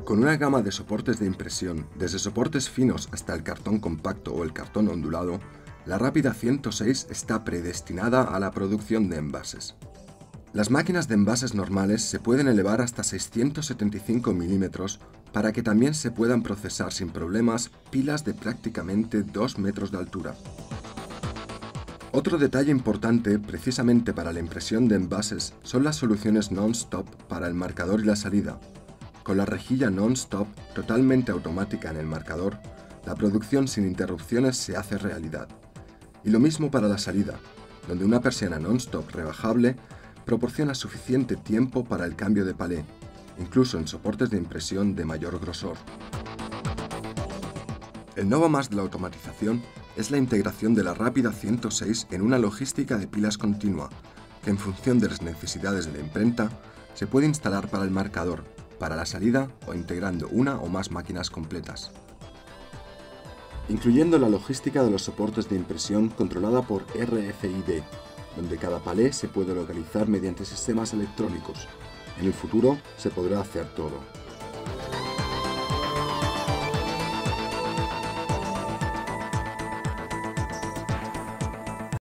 Con una gama de soportes de impresión, desde soportes finos hasta el cartón compacto o el cartón ondulado, la Rápida 106 está predestinada a la producción de envases. Las máquinas de envases normales se pueden elevar hasta 675 milímetros para que también se puedan procesar sin problemas pilas de prácticamente 2 metros de altura. Otro detalle importante precisamente para la impresión de envases son las soluciones non-stop para el marcador y la salida. Con la rejilla non-stop totalmente automática en el marcador, la producción sin interrupciones se hace realidad. Y lo mismo para la salida, donde una persiana non-stop rebajable proporciona suficiente tiempo para el cambio de palé, incluso en soportes de impresión de mayor grosor. El novo más de la automatización es la integración de la Rápida 106 en una logística de pilas continua, que en función de las necesidades de la imprenta, se puede instalar para el marcador, para la salida o integrando una o más máquinas completas. Incluyendo la logística de los soportes de impresión controlada por RFID, donde cada palé se puede localizar mediante sistemas electrónicos. En el futuro se podrá hacer todo.